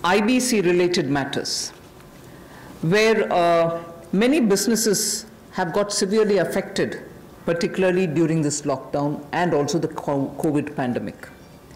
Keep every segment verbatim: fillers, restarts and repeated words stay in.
I B C related matters, where uh, many businesses have got severely affected, particularly during this lockdown and also the COVID pandemic.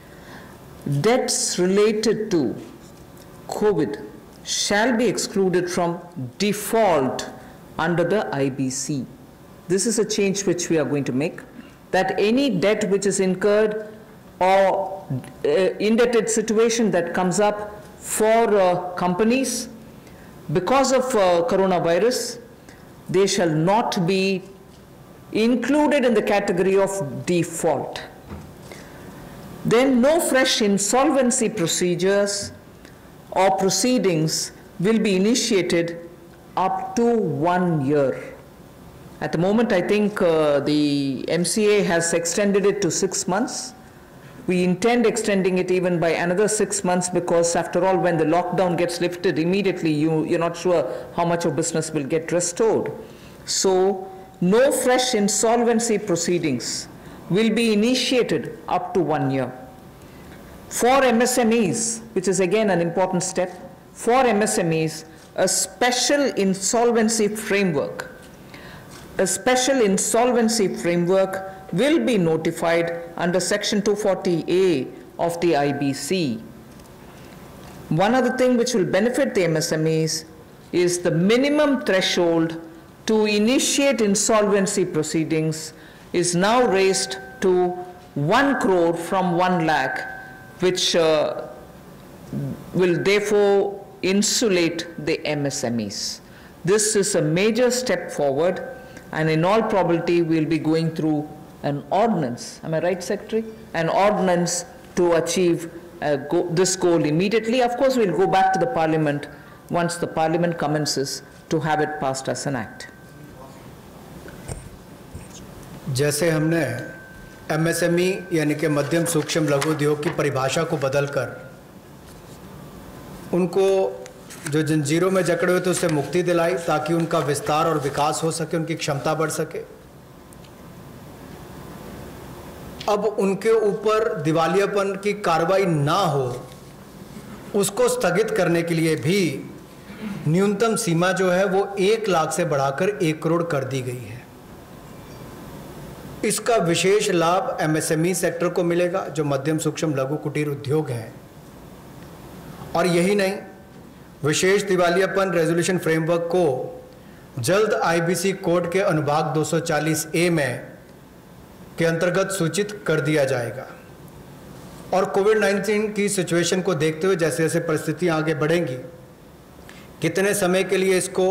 Debts related to COVID shall be excluded from default under the I B C. This is a change which we are going to make, that any debt which is incurred or uh, indebted situation that comes up for uh, companies because of uh, coronavirus, they shall not be included in the category of default. Then no fresh insolvency procedures or proceedings will be initiated up to one year. At the moment, I think uh, the M C A has extended it to six months. We intend extending it even by another six months because after all, when the lockdown gets lifted immediately, you, you're not sure how much of business will get restored. So no fresh insolvency proceedings will be initiated up to one year. For M S M Es, which is again an important step, for M S M Es, a special insolvency framework, a special insolvency framework will be notified under Section two forty A of the I B C. One other thing which will benefit the M S M Es is the minimum threshold to initiate insolvency proceedings is now raised to one crore from one lakh, which uh, will therefore insulate the M S M Es. This is a major step forward, and in all probability we'll be going through an ordinance, am I right, Secretary? An ordinance to achieve uh, go this goal immediately. Of course, we'll go back to the Parliament once the Parliament commences to have it passed as an act. जैसे हमने M S M ई यानी कि मध्यम सूक्ष्म लघु उद्योग की परिभाषा को बदलकर उनको जो जंजीरों में जकड़े हुए थे उससे मुक्ति दिलाई ताकि उनका विस्तार और विकास हो सके, उनकी क्षमता बढ़ सके। अब उनके ऊपर दिवालियापन की कार्रवाई ना हो, उसको स्थगित करने के लिए भी न्यूनतम सीमा जो है वो एक लाख से बढ़ाकर एक करोड़ कर दी गई है। इसका विशेष लाभ M S M E sector को मिलेगा, जो मध्यम सूक्ष्म लघु कुटीर उद्योग हैं। और यही नहीं, विशेष दिवालियापन रेजोल्यूशन फ्रेमवर्क को जल्द आई बी सी कोड के अनुभाग दो सौ चालीस ए में के अंतर्गत सूचित कर दिया जाएगा। और कोविड नाइन्टीन की सिचुएशन को देखते हुए जैसे जैसे परिस्थितियां आगे बढ़ेंगी, कितने समय के लिए इसको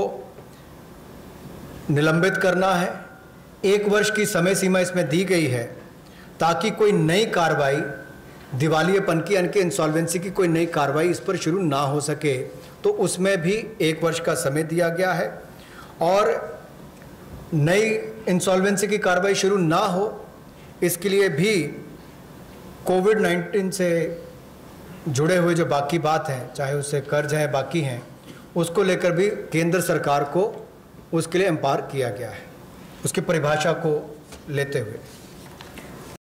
निलंबित करना है, एक वर्ष की समय सीमा इसमें दी गई है ताकि कोई नई कार्रवाई दिवालियापन की यानी कि इंसॉल्वेंसी की कोई नई कार्रवाई इस पर शुरू ना हो सके, तो उसमें भी एक वर्ष का समय दिया गया है। और नई इंसॉल्वेंसी की कार्रवाई शुरू ना हो, इसके लिए भी कोविड नाइन्टीन से जुड़े हुए जो बाकी बात हैं, चाहे उससे कर्ज हैं बाकी हैं, उसको लेकर भी केंद्र सरकार को उसके लिए एम्पावर किया गया है, उसकी परिभाषा को लेते हुए।